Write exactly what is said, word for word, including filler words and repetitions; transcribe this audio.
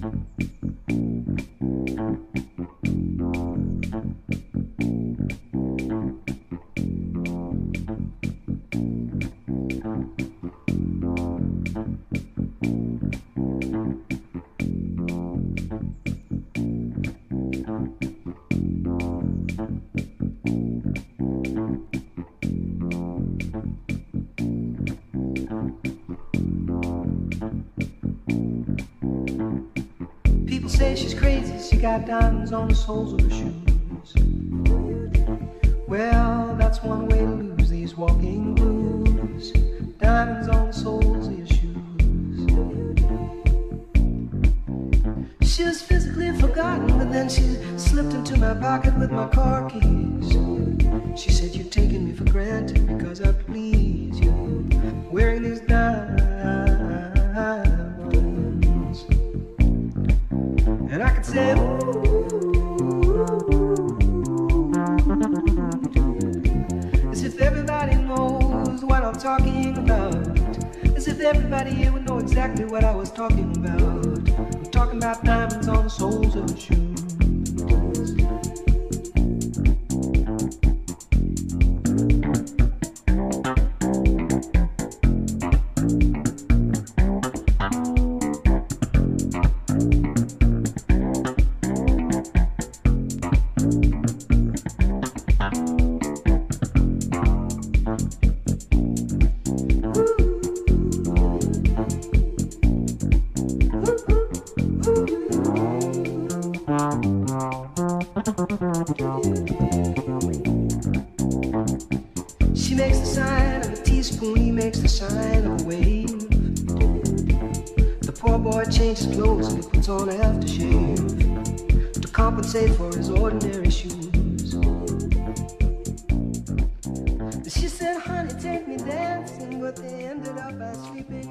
People say she's crazy, she got diamonds on the soles of her shoes. Well, that's one way to lose these walking blues. Diamonds on the soles of your shoes. She was physically forgotten, but then she slipped into my pocket with my car keys. She said, you've taken me for granted because I please you, wearing these diamonds. And I could say, ooh, as if everybody knows what I'm talking about. As if everybody here would know exactly what I was talking about. I'm talking about diamonds on the soles of the shoes. She makes the sign of a teaspoon, he makes the sign of a wave. The poor boy changes clothes and he puts on an aftershave to compensate for his ordinary shoes. She said, honey, take me dancing, but they ended up by sleeping